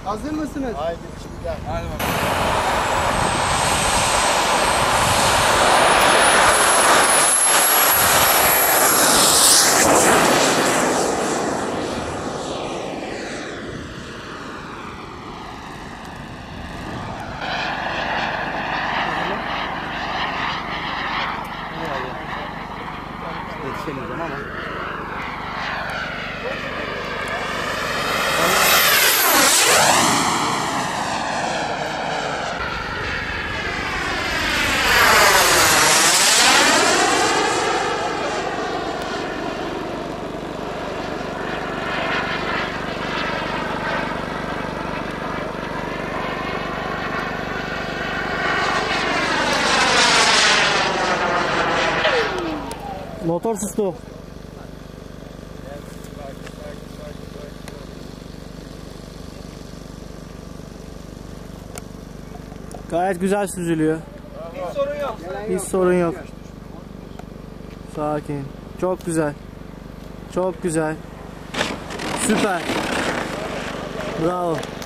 Hazır mısınız? Haydi bismillah. Hadi bakalım. Yetişemeyeceğim ama. Motor sustu. Gayet güzel süzülüyor. Hiç sorun yok. Hiç sorun yok. Sakin. Çok güzel. Çok güzel. Süper. Bravo.